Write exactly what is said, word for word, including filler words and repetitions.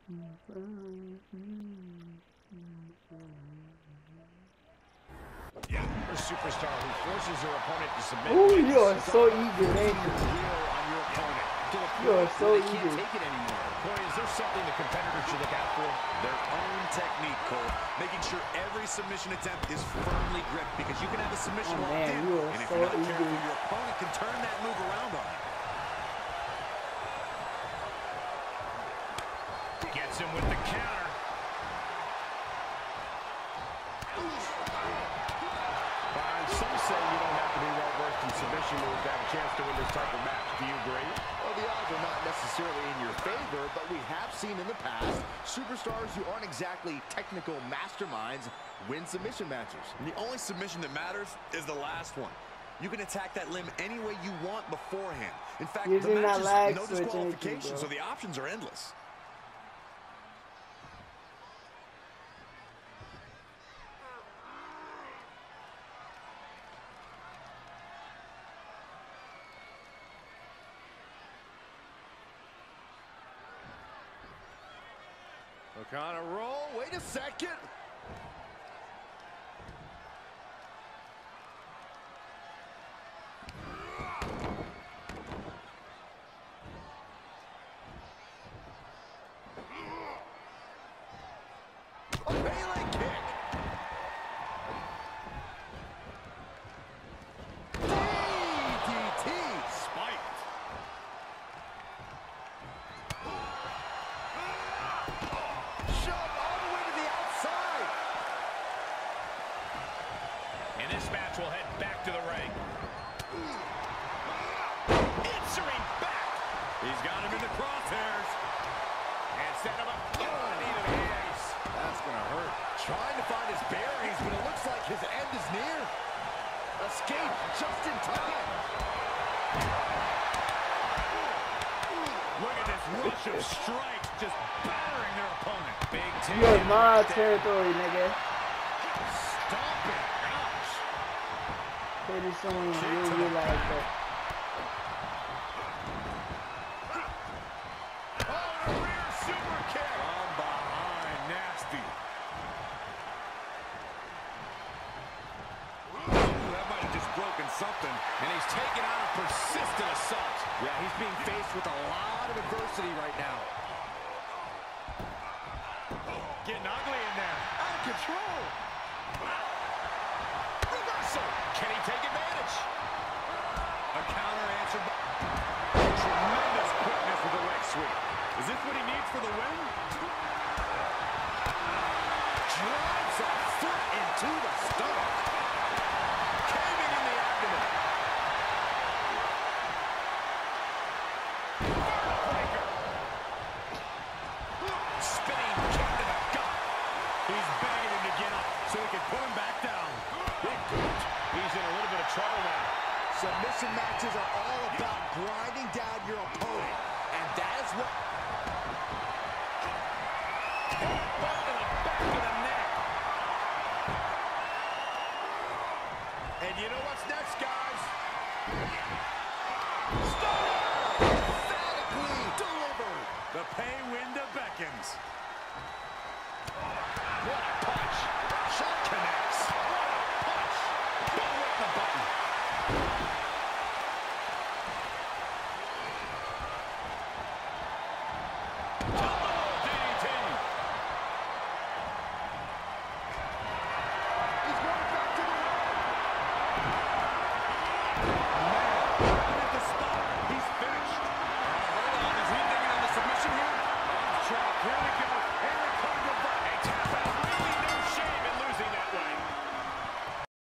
Yeah, a superstar who forces her opponent to submit. Ooh, you are so eager, ain't you? On your opponent. You are so they eager. Can't take it anymore. Corey, is there something the competitor should look out for? Their own technique, Cole. Making sure every submission attempt is firmly gripped, because you can have a submission Oh, locked man, in, you are and if so you're not eager. careful, your opponent can turn that move around on you. Gets him with the counter. Some say you don't have to be well-versed in submission moves to have a chance to win this type of match. Do you agree? Well, the odds are not necessarily in your favor, but we have seen in the past superstars who aren't exactly technical masterminds win submission matches. And the only submission that matters is the last one. You can attack that limb any way you want beforehand. In fact, Using the match that lag is no switch disqualification, anything, so the options are endless. Look on a roll. Wait a second. A Pele kick. D D T. Spiked. Shove all the way to the outside. And this match will head back to the ring. Answering back. He's got him in the crosshairs. And set him up. Oh, knee to the ace. That's gonna hurt. Trying to find his bearings, but it looks like his end is near. Escape just in time. Look at this rush of strikes just battering their opponent. Big T. You're my territory, nigga. Stomping. Ouch. Pretty soon you realize that. Oh, a rear super kick. From behind, nasty. Ooh, that might have just broken something. And he's taking on a persistent assault. Yeah, he's being faced with a lot of adversity right now. Getting ugly in there. Out of control. Reversal. Can he take advantage? A counter answered by... Tremendous quickness with the leg sweep. Is this what he needs for the win? Drives a foot into the stomach. Caving in the abdomen. Backbreaker. Spinning kick to the gut. He's begging him to get up so he can put him back down. Big boot. He's in a little bit of trouble now. Submission matches are all about grinding down your opponent, and that is what... Headbutt to the back of the neck. And you know what's next, guys? Stop! emphatically delivered. The pay window beckons. What a punch. Shot connects. Punch. Boom with the button. Double D D T. He's going back to the ring. Right at the spot. He's finished. Uh, hold on. Is he thinking on the submission here? Off track. Here we